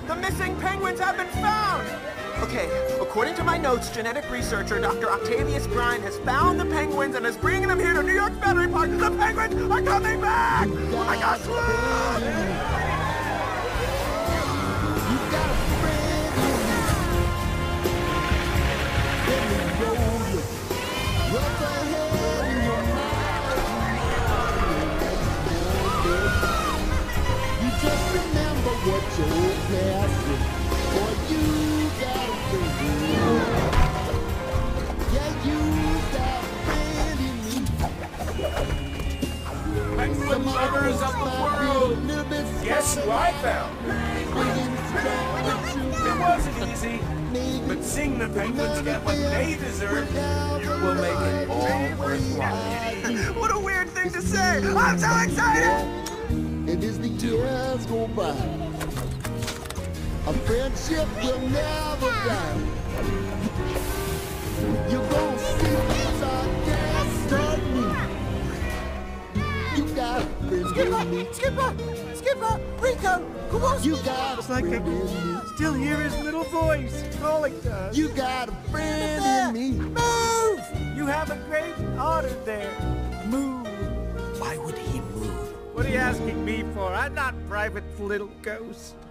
The missing penguins have been found! Okay, according to my notes, genetic researcher Dr. Octavius Brine has found the penguins and is bringing them here to New York Battery Park. The penguins are coming back! Oh my gosh! You just remember what your past is, or you got a friend. Yeah, you got a friend in me. Penguin lovers of the world, guess who I found? It wasn't easy, but seeing the penguins get what they deserve will make it all worthwhile. What a weird thing to say! I'm so excited! And as the years go by, a friendship will never die. You're gonna see what's our destiny. You got a friend in me. Skipper! Rico! Come on! You got a It's like I friend in me. can still hear his little voice calling to us. You got a friend in me. Move! You have a great honor there. Move. Why would he move? What are you asking me for? I'm not Private Little Ghost.